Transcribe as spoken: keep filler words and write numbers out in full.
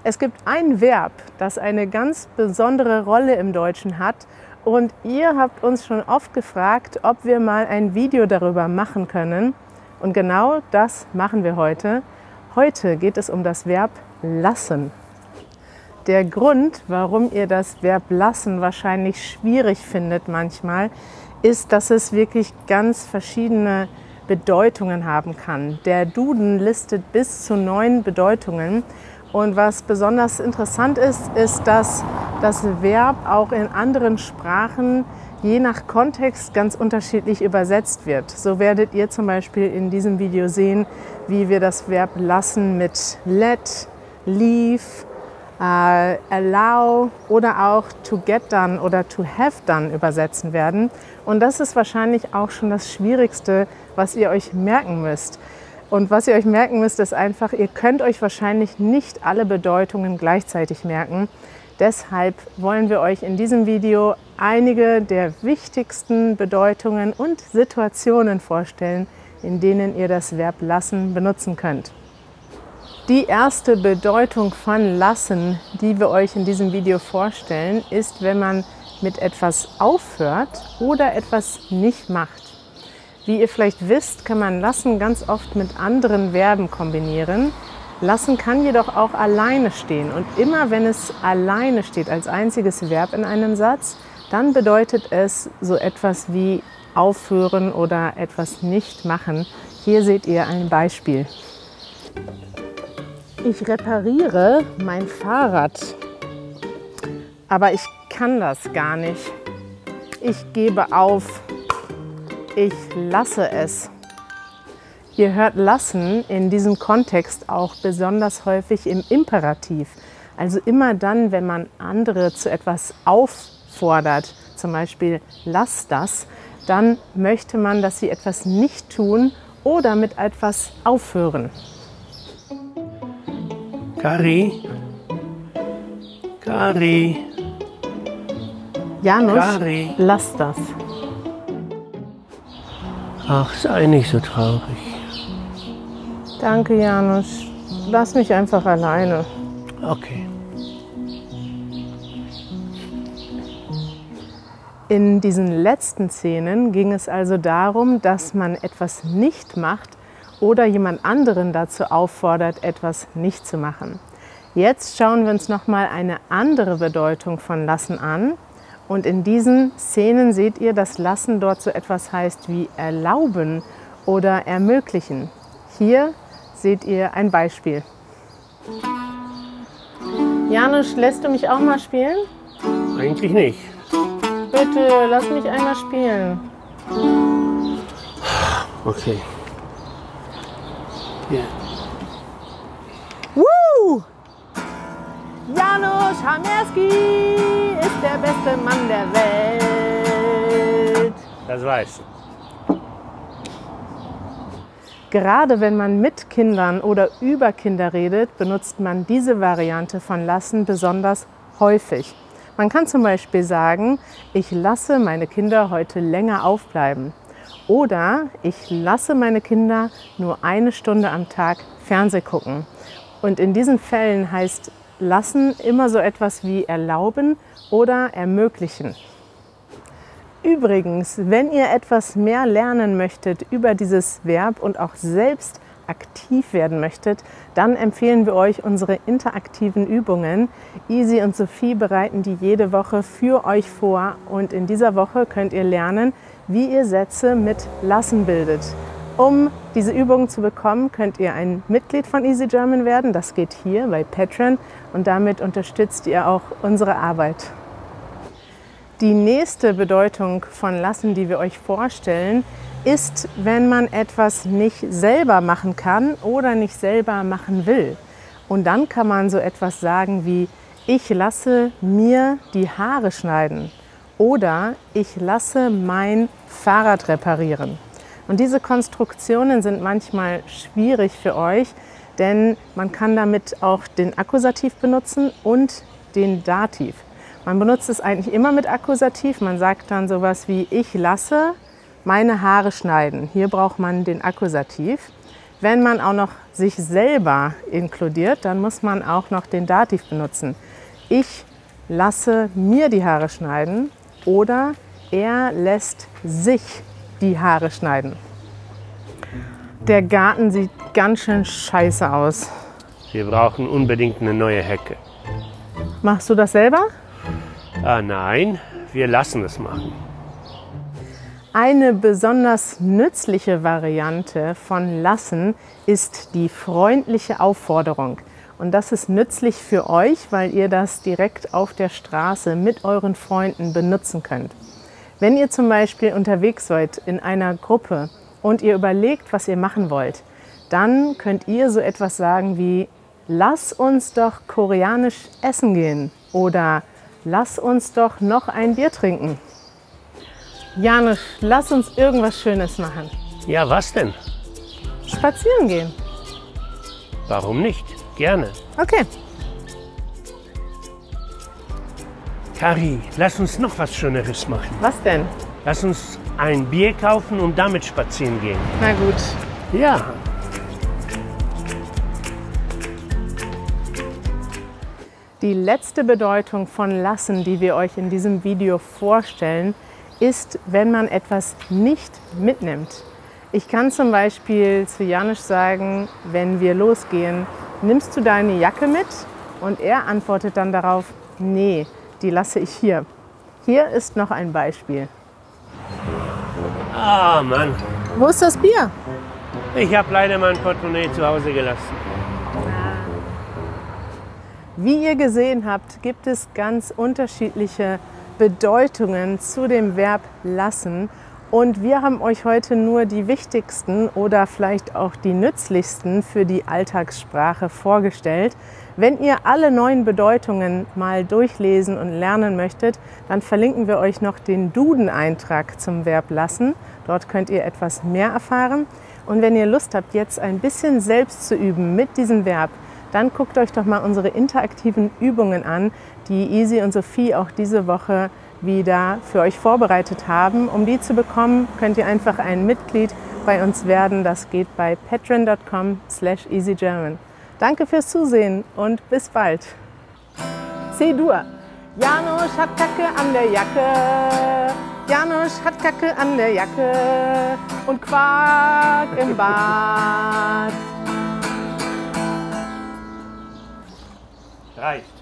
Es gibt ein Verb, das eine ganz besondere Rolle im Deutschen hat. Und ihr habt uns schon oft gefragt, ob wir mal ein Video darüber machen können. Und genau das machen wir heute. Heute geht es um das Verb lassen. Der Grund, warum ihr das Verb lassen wahrscheinlich schwierig findet manchmal, ist, dass es wirklich ganz verschiedene Bedeutungen haben kann. Der Duden listet bis zu neun Bedeutungen. Und was besonders interessant ist, ist, dass das Verb auch in anderen Sprachen je nach Kontext ganz unterschiedlich übersetzt wird. So werdet ihr zum Beispiel in diesem Video sehen, wie wir das Verb lassen mit let, leave, uh, allow oder auch to get done oder to have done übersetzen werden. Und das ist wahrscheinlich auch schon das Schwierigste, was ihr euch merken müsst. Und was ihr euch merken müsst, ist einfach, ihr könnt euch wahrscheinlich nicht alle Bedeutungen gleichzeitig merken. Deshalb wollen wir euch in diesem Video einige der wichtigsten Bedeutungen und Situationen vorstellen, in denen ihr das Verb lassen benutzen könnt. Die erste Bedeutung von lassen, die wir euch in diesem Video vorstellen, ist, wenn man mit etwas aufhört oder etwas nicht macht. Wie ihr vielleicht wisst, kann man lassen ganz oft mit anderen Verben kombinieren. Lassen kann jedoch auch alleine stehen. Und immer wenn es alleine steht als einziges Verb in einem Satz, dann bedeutet es so etwas wie aufhören oder etwas nicht machen. Hier seht ihr ein Beispiel. Ich repariere mein Fahrrad, aber ich kann das gar nicht. Ich gebe auf. Ich lasse es. Ihr hört lassen in diesem Kontext auch besonders häufig im Imperativ. Also immer dann, wenn man andere zu etwas auffordert, zum Beispiel lass das, dann möchte man, dass sie etwas nicht tun oder mit etwas aufhören. Kari, Kari, Janusz, Kari. Lass das. Ach, sei nicht so traurig. Danke, Janusz. Lass mich einfach alleine. Okay. In diesen letzten Szenen ging es also darum, dass man etwas nicht macht oder jemand anderen dazu auffordert, etwas nicht zu machen. Jetzt schauen wir uns noch mal eine andere Bedeutung von lassen an. Und in diesen Szenen seht ihr, dass lassen dort so etwas heißt wie erlauben oder ermöglichen. Hier seht ihr ein Beispiel. Janusz, lässt du mich auch mal spielen? Eigentlich nicht. Bitte, lass mich einmal spielen. Okay. Ja. Woo! Janusz Hamerski ist der beste Mann der Welt. Das weißt du. Gerade wenn man mit Kindern oder über Kinder redet, benutzt man diese Variante von lassen besonders häufig. Man kann zum Beispiel sagen, ich lasse meine Kinder heute länger aufbleiben. Oder ich lasse meine Kinder nur eine Stunde am Tag Fernsehen gucken. Und in diesen Fällen heißt lassen immer so etwas wie erlauben oder ermöglichen. Übrigens, wenn ihr etwas mehr lernen möchtet über dieses Verb und auch selbst aktiv werden möchtet, dann empfehlen wir euch unsere interaktiven Übungen. Easy und Sophie bereiten die jede Woche für euch vor und in dieser Woche könnt ihr lernen, wie ihr Sätze mit lassen bildet. Um diese Übungen zu bekommen, könnt ihr ein Mitglied von Easy German werden. Das geht hier bei Patreon und damit unterstützt ihr auch unsere Arbeit. Die nächste Bedeutung von lassen, die wir euch vorstellen, ist, wenn man etwas nicht selber machen kann oder nicht selber machen will. Und dann kann man so etwas sagen wie, ich lasse mir die Haare schneiden oder ich lasse mein Fahrrad reparieren. Und diese Konstruktionen sind manchmal schwierig für euch, denn man kann damit auch den Akkusativ benutzen und den Dativ. Man benutzt es eigentlich immer mit Akkusativ. Man sagt dann sowas wie ich lasse meine Haare schneiden. Hier braucht man den Akkusativ. Wenn man auch noch sich selber inkludiert, dann muss man auch noch den Dativ benutzen. Ich lasse mir die Haare schneiden oder er lässt sich die Haare schneiden. Der Garten sieht ganz schön scheiße aus. Wir brauchen unbedingt eine neue Hecke. Machst du das selber? Ah, nein, wir lassen es machen. Eine besonders nützliche Variante von lassen ist die freundliche Aufforderung. Und das ist nützlich für euch, weil ihr das direkt auf der Straße mit euren Freunden benutzen könnt. Wenn ihr zum Beispiel unterwegs seid in einer Gruppe und ihr überlegt, was ihr machen wollt, dann könnt ihr so etwas sagen wie: Lass uns doch koreanisch essen gehen oder lass uns doch noch ein Bier trinken. Janusz, lass uns irgendwas Schönes machen. Ja, was denn? Spazieren gehen. Warum nicht? Gerne. Okay. Kari, lass uns noch was Schöneres machen. Was denn? Lass uns ein Bier kaufen und damit spazieren gehen. Na gut. Ja. Die letzte Bedeutung von lassen, die wir euch in diesem Video vorstellen, ist, wenn man etwas nicht mitnimmt. Ich kann zum Beispiel zu Janusz sagen, wenn wir losgehen, nimmst du deine Jacke mit? Und er antwortet dann darauf, nee, die lasse ich hier. Hier ist noch ein Beispiel. Ah, Mann. Wo ist das Bier? Ich habe leider mein Portemonnaie zu Hause gelassen. Wie ihr gesehen habt, gibt es ganz unterschiedliche Bedeutungen zu dem Verb lassen. Und wir haben euch heute nur die wichtigsten oder vielleicht auch die nützlichsten für die Alltagssprache vorgestellt. Wenn ihr alle neuen Bedeutungen mal durchlesen und lernen möchtet, dann verlinken wir euch noch den Duden-Eintrag zum Verb lassen. Dort könnt ihr etwas mehr erfahren. Und wenn ihr Lust habt, jetzt ein bisschen selbst zu üben mit diesem Verb, dann guckt euch doch mal unsere interaktiven Übungen an, die Easy und Sophie auch diese Woche wieder für euch vorbereitet haben. Um die zu bekommen, könnt ihr einfach ein Mitglied bei uns werden. Das geht bei patreon punkt com slash easygerman. Danke fürs Zusehen und bis bald. C-Dur. Janusz hat Kacke an der Jacke. Janusz hat Kacke an der Jacke und Quark im Bad. Reicht.